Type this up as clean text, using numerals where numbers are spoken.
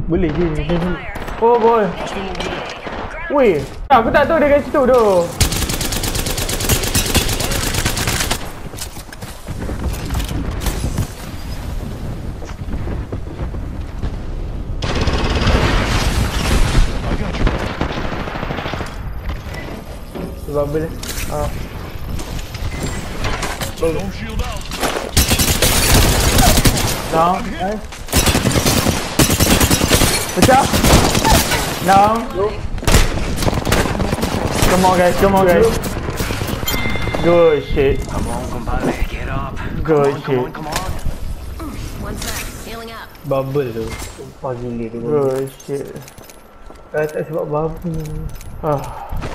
Boleh je ni. Oh boy. Weh, aku tak tahu dia kat situ tu. Sebab bila down, nice. Pecah. Down. Come on guys, come on guys. Good shit. Come on, compadre, get up. Good Come shit. on, come on. One sec, healing up. Bubble tu. Sumpah gila tu. Good shit. Tak sebab bubble.